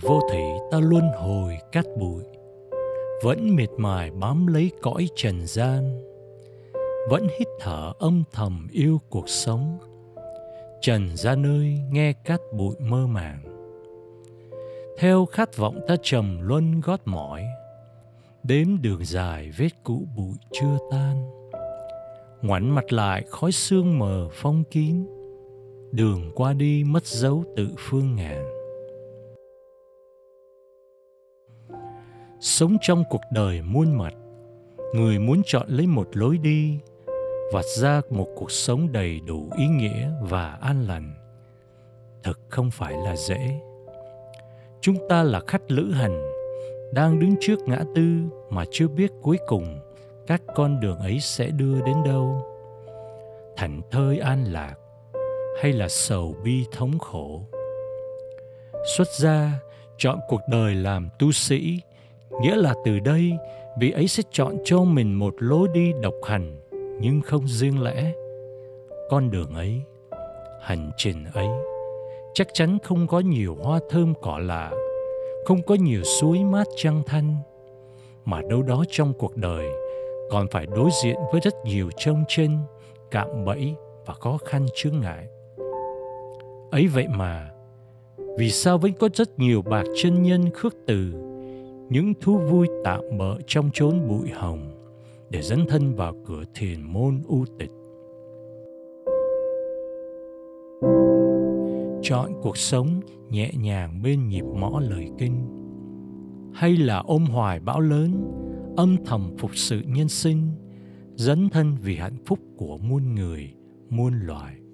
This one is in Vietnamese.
vô thủy ta luân hồi cát bụi, vẫn miệt mài bám lấy cõi trần gian, vẫn hít thở âm thầm yêu cuộc sống. Trần gian ơi nghe cát bụi mơ màng, theo khát vọng ta trầm luân gót mỏi, đếm đường dài vết cũ bụi chưa tan. Ngoảnh mặt lại khói sương mờ phong kín, đường qua đi mất dấu tự phương ngàn. Sống trong cuộc đời muôn mặt, người muốn chọn lấy một lối đi, vạch ra một cuộc sống đầy đủ ý nghĩa và an lành, thực không phải là dễ. Chúng ta là khách lữ hành, đang đứng trước ngã tư mà chưa biết cuối cùng các con đường ấy sẽ đưa đến đâu. Thảnh thơi an lạc hay là sầu bi thống khổ. Xuất gia chọn cuộc đời làm tu sĩ, nghĩa là từ đây vị ấy sẽ chọn cho mình một lối đi độc hành nhưng không riêng lẻ. Con đường ấy, hành trình ấy chắc chắn không có nhiều hoa thơm cỏ lạ, không có nhiều suối mát trăng thanh, mà đâu đó trong cuộc đời còn phải đối diện với rất nhiều chông chênh, cạm bẫy và khó khăn chướng ngại. Ấy vậy mà, vì sao vẫn có rất nhiều bạc chân nhân khước từ những thú vui tạm bợ trong chốn bụi hồng để dấn thân vào cửa thiền môn u tịch. Chọn cuộc sống nhẹ nhàng bên nhịp mõ lời kinh, hay là ôm hoài bão lớn, âm thầm phục sự nhân sinh, dấn thân vì hạnh phúc của muôn người, muôn loài.